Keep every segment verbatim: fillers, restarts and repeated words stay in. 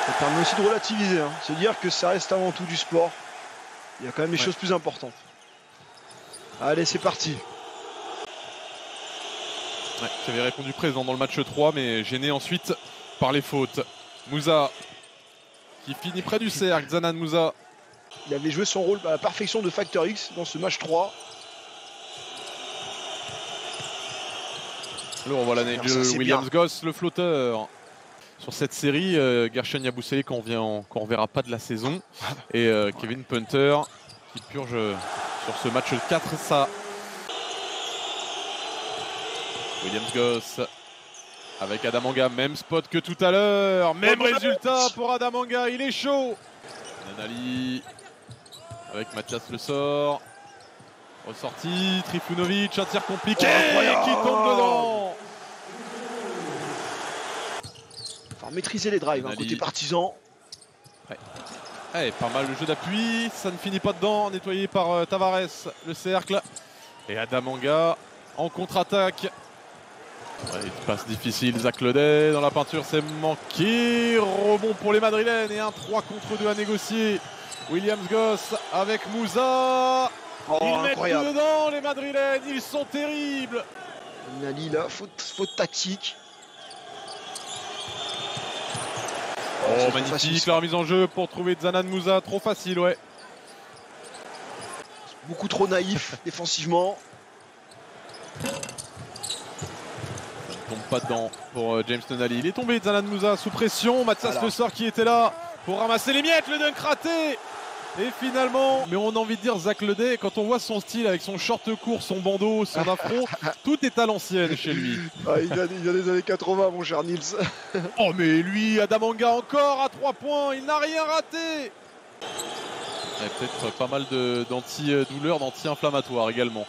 Ça permet aussi de relativiser, hein. Se dire que ça reste avant tout du sport. Il y a quand même des ouais. choses plus importantes. Allez, c'est parti. Ouais, qui avait répondu présent dans le match trois, mais gêné ensuite par les fautes. Moussa qui finit près du cercle. Zanan Moussa. Il avait joué son rôle à la perfection de Facteur X dans ce match trois. Alors on voit l'année de Williams Goss, le flotteur. Sur cette série, euh, Gershon Yabusele qu'on ne verra pas de la saison. Et euh, ouais. Kevin Punter qui purge euh, sur ce match quatre ça. Williams Goss avec Adamanga, même spot que tout à l'heure. Même oh, résultat pour Adamanga, il est chaud. Nanali avec Mathias Le Sort. Ressorti, Trifunovic, un tir compliqué oh, qui tombe dedans. Enfin, maîtriser les drives, hein, côté partisan. Ouais. Ouais, pas mal le jeu d'appui, ça ne finit pas dedans, nettoyé par euh, Tavares, le cercle. Et Adamanga en contre-attaque. Ouais, passe difficile, Zach Ledet dans la peinture, c'est manqué. Rebond pour les Madrilènes et un trois contre deux à négocier. Williams Goss avec Moussa. Oh, ils incroyable. mettent dedans les Madrilènes, ils sont terribles. Nali là, faute, faute tactique. Oh magnifique facile, la remise en jeu pour trouver Zanan Moussa, trop facile ouais. Beaucoup trop naïf défensivement. Ça ne tombe pas dedans pour euh, James Tonali. Il est tombé Zanan Moussa sous pression, Mathias voilà. Le Sort qui était là pour ramasser les miettes, le dunk raté. Et finalement, mais on a envie de dire Zach Ledet, quand on voit son style avec son short court, son bandeau, son afro, tout est à l'ancienne chez lui. Ah, il, a, il a des années quatre-vingts, mon cher Nils. Oh mais lui, Adamanga encore à trois points, il n'a rien raté. Il y a peut-être pas mal d'anti-douleurs, d'anti-inflammatoires également.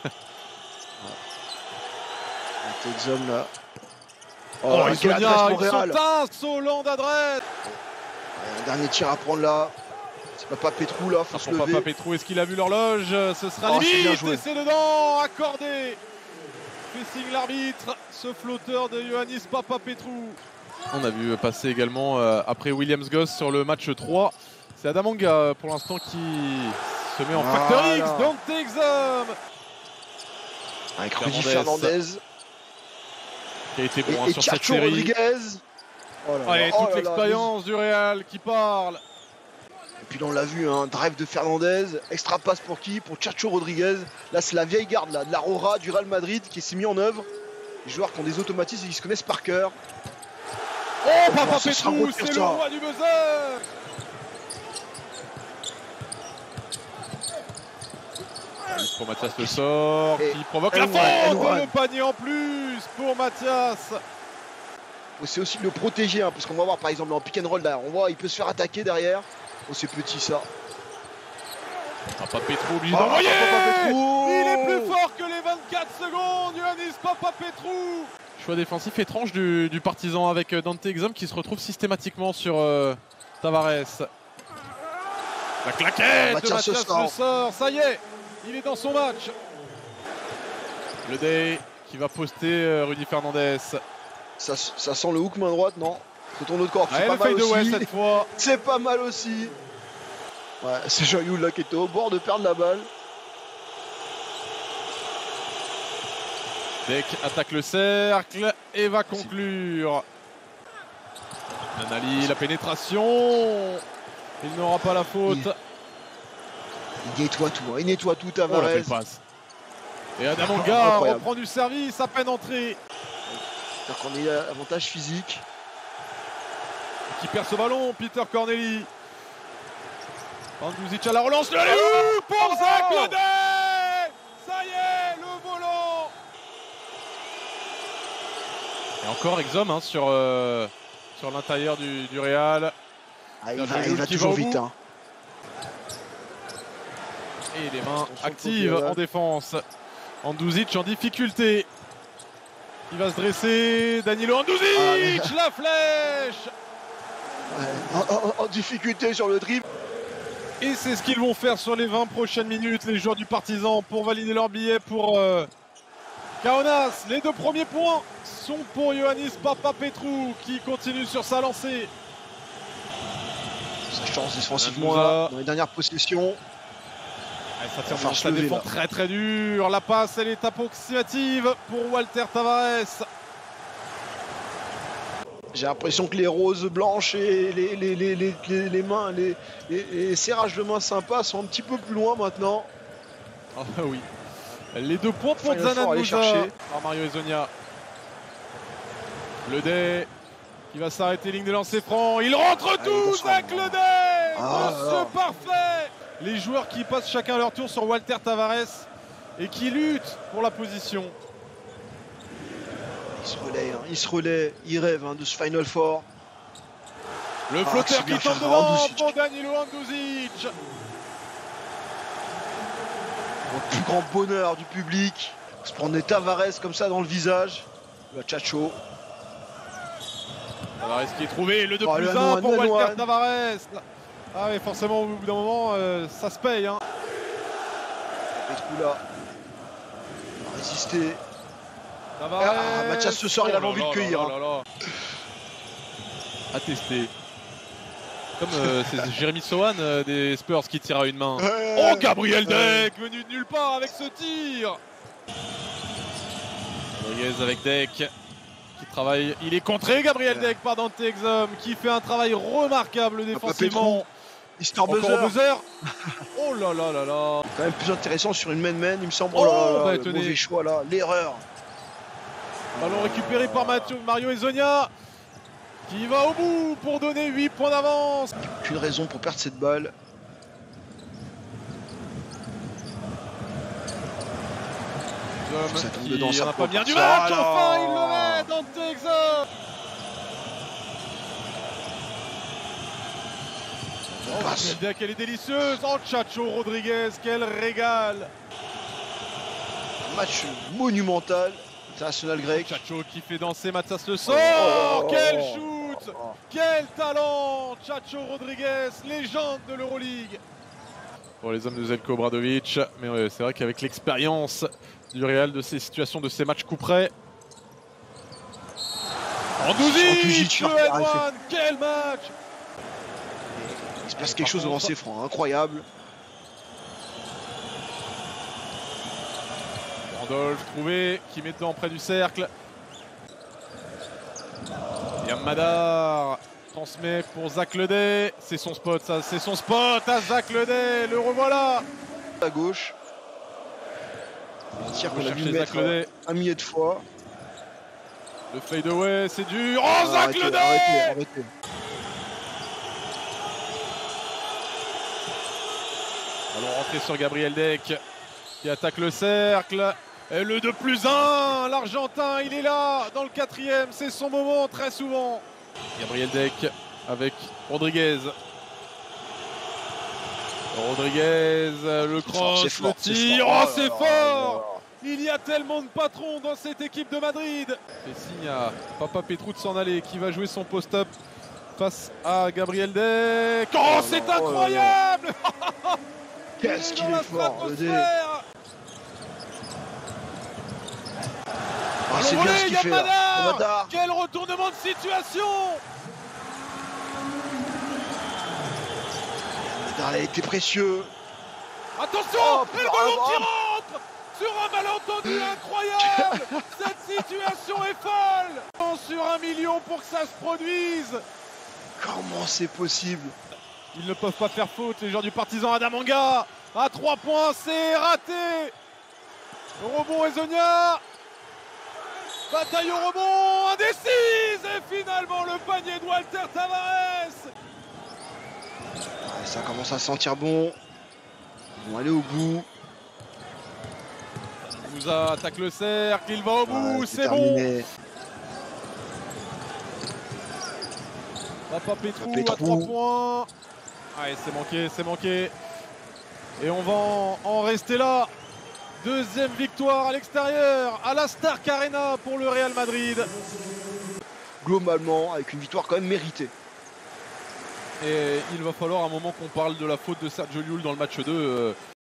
Exum là. Oh, oh il sont insolents d'adresse. Un dernier tir à prendre là. C'est Papa Petrou là, faut se lever. Papa Petrou, est-ce qu'il a vu l'horloge? Ce sera oh, limite et c'est dedans, accordé. Fait signe l'arbitre, ce flotteur de Ioannis Papa Petrou. On a vu passer également euh, après Williams Goss sur le match trois. C'est Adamanga pour l'instant qui se met en voilà. Facteur X, Dante Exum. Avec Rudy Fernandez. Qui a été bon et, hein, et sur Chacho cette série. Rodriguez. Oh là Allez, là, toute oh l'expérience du Real qui parle. Et puis là, on l'a vu, un hein, drive de Fernandez, extra passe pour qui? Pour Chacho Rodriguez. Là, c'est la vieille garde là, de la Rora du Real Madrid qui s'est mis en œuvre. Les joueurs qui ont des automatismes, ils se connaissent par cœur. Oh, Papa Petrou, c'est le roi du buzzer. Pour Mathias Le Sort et, qui provoque et la faute et le panier en plus pour Mathias. C'est aussi de le protéger hein, parce qu'on va voir par exemple en pick and roll là, on voit il peut se faire attaquer derrière. Oh c'est petit ça. Papa Petrou obligé oh, d'envoyer. Il est plus fort que les vingt-quatre secondes. Ioannis Papa Petrou. Choix défensif étrange du, du partisan avec Dante Exum qui se retrouve systématiquement sur euh, Tavares. La claquette oh, de Mathias Le Sort, ça y est. Il est dans son match. Le Day qui va poster euh, Rudy Fernandez. Ça, ça sent le hook main droite, non? C'est ton autre corps. C'est pas mal aussi. Cette fois. C'est pas mal aussi. Ouais, c'est Jean-Yul là qui était au bord de perdre la balle. Deck attaque le cercle et va conclure. Nanali, la pénétration. Il n'aura pas la faute. Il... Il nettoie tout, hein. Il nettoie tout Tavares. Oh, passe. Et Adamanga reprend du service, à peine entré. Donc on est à avantage physique. Qui perd ce ballon, Peter Corneli. Andouzic à la relance, le oh pour oh Zach Ledet. Ça y est, le volant. Et encore Exum hein, sur, euh, sur l'intérieur du, du Real. Ah, il, va, il va toujours va vite. Hein. Et les mains actives en défense. Andouzic en difficulté. Il va se dresser. Danilo Andouzic, ah, mais... la flèche. Ouais, en, en, en difficulté sur le dribble. Et c'est ce qu'ils vont faire sur les vingt prochaines minutes, les joueurs du Partizan, pour valider leur billet pour euh, Kaunas. Les deux premiers points sont pour Ioannis Papa Petrou qui continue sur sa lancée. sa chance défensivement là, dans les dernières possessions. Allez, ça tire bon, ça défend très très dur. La passe, elle est approximative pour Walter Tavares. J'ai l'impression que les roses blanches et les, les, les, les, les, les mains, les, les, les serrages de mains sympas sont un petit peu plus loin maintenant. Ah oui. Les deux points pour Zanabouza par Mario Hezonja. Le dé qui va s'arrêter, ligne de lancer franc. Il rentre ah, tout, Zach Le Day. Ah, Monsieur parfait. Les joueurs qui passent chacun leur tour sur Walter Tavares et qui luttent pour la position. Il se relaie, hein. il se relaie, il rêve hein, de ce Final Four. Le ah, flotteur qui tombe devant pour Danilo Handouzic. Le plus grand bonheur du public, se prendre des Tavares comme ça dans le visage. Le Chacho. Tavares qui est trouvé, le deux plus un pour Walter Tavares. Ah oui, forcément au bout d'un moment, euh, ça se paye. Hein. Petrou là. Il va résister. Tavares. Ah, Mathias ce soir, oh il avait envie là, de cueillir. Là, là, là. À tester. Comme euh, c'est Jérémy Sohan euh, des Spurs qui tire à une main. Ouais, oh, Gabriel ouais. Deck venu de nulle part avec ce tir. Rodriguez avec Deck qui travaille. Il est contré, Gabriel ouais. Deck par Dante Exum qui fait un travail remarquable défensivement. Mister Buzzer. Buzzer. Oh là là là là. Quand même plus intéressant sur une main-main, il me semble. Oh, oh là là, bah, le mauvais choix là, l'erreur. Ballon récupéré par Mario Hezonja qui va au bout pour donner huit points d'avance. Aucune raison pour perdre cette balle. Ça tombe dedans, ça n'a pas bien du match. Enfin, il le met, Dante Exum. Oh, Deck, elle est délicieuse. Oh, Chacho Rodriguez, quel régal. Un match monumental. International grec. Chacho qui fait danser Matsas Le Sort. Oh, oh, quel shoot, oh, oh. Quel talent. Chacho Rodriguez, légende de l'Euroleague. Pour les hommes de Zeljko Obradovic. Mais ouais, c'est vrai qu'avec l'expérience du Real de ces situations, de ces matchs coup près. Handouzic, le N un, quel match. Il se passe quelque chose devant ses francs, incroyable. Randolph trouvé, qui met dedans près du cercle. Yamadar transmet pour Zach Le Day. C'est son spot, ça, c'est son spot à Zach Le Day. Le revoilà. À gauche. Un tir qu'on a vu mettre un millier de fois. Le fade away, c'est dur. Oh, ah, Zach Le Day. Arrêtez, arrêtez. Allons rentrer sur Gabriel Deck qui attaque le cercle. Et le deux plus un, l'Argentin, il est là dans le quatrième, c'est son moment très souvent. Gabriel Deck avec Rodriguez. Rodriguez, le cross, le tir, oh c'est fort. Il y a tellement de patrons dans cette équipe de Madrid. Et signe à Papa Petrou de s'en aller qui va jouer son post-up face à Gabriel Deck. Oh, c'est incroyable. Qu'est-ce qu'il est fort, le dé. Ah, c'est bien ce qu'il fait là. Quel retournement de situation. Yamadar a été précieux. Attention, oh, et le ballon qui rentre sur un malentendu incroyable. Cette situation est folle. Sur un million pour que ça se produise. Comment c'est possible? Ils ne peuvent pas faire faute, les joueurs du Partizan. Adamanga à trois points, c'est raté. Le rebond Hezonja. Bataille au rebond, indécise. Et finalement le panier de Walter Tavares. Ouais, ça commence à sentir bon. Ils vont aller au bout. Moussa attaque le cercle, il va au bout, ouais, c'est bon. Papa Petrou, Petrou à trois points. Allez, c'est manqué, c'est manqué. Et on va en, en rester là. Deuxième victoire à l'extérieur, à la Stark Arena pour le Real Madrid. Globalement, avec une victoire quand même méritée. Et il va falloir un moment qu'on parle de la faute de Sergio Llull dans le match deux.